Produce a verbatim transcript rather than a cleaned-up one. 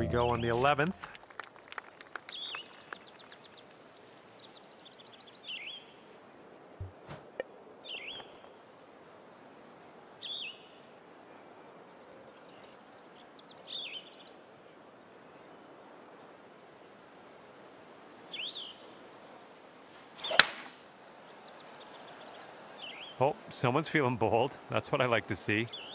go on the eleventh. Oh, someone's feeling bold. That's what I like to see.